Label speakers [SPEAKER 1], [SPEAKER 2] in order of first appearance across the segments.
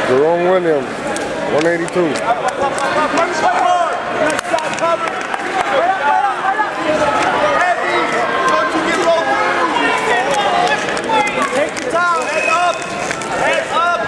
[SPEAKER 1] Jerome Williams, 182.
[SPEAKER 2] Take your time. Head up. Head up.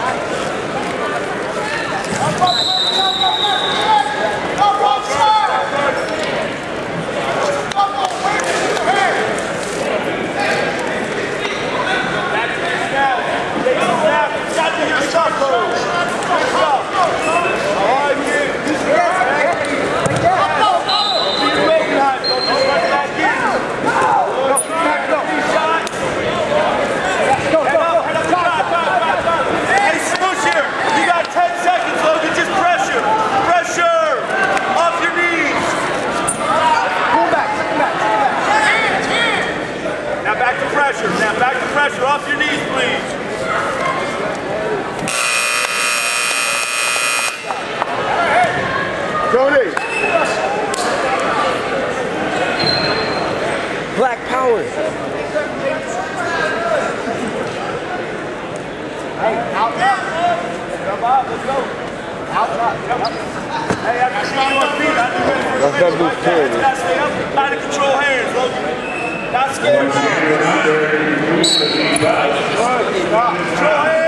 [SPEAKER 2] Now back to pressure. Off your knees, please.
[SPEAKER 1] Cody.
[SPEAKER 3] Black power.
[SPEAKER 2] Hey, out there. Come on, let's go. Out top. Hey, after you on feet, I'm ready for a
[SPEAKER 1] That's
[SPEAKER 2] like that. You gotta stay up, try to control hands, Logan. Not scared. Control hands.